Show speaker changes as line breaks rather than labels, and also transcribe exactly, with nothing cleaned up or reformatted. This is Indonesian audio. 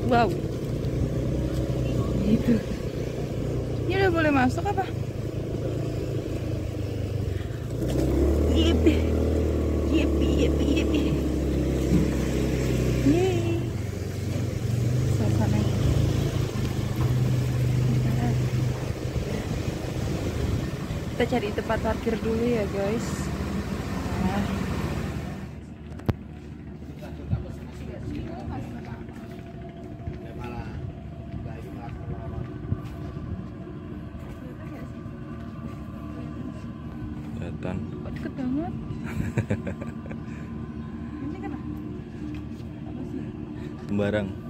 Wow. Gitu. Ini udah boleh masuk apa? Yipi. Yipi, yipi, yipi. Yeay. Suasana ini. Kita cari tempat parkir dulu ya, guys. Nah.
Kelihatan.
Kok deket banget? Ini kenapa? Apa sih?
Sembarang.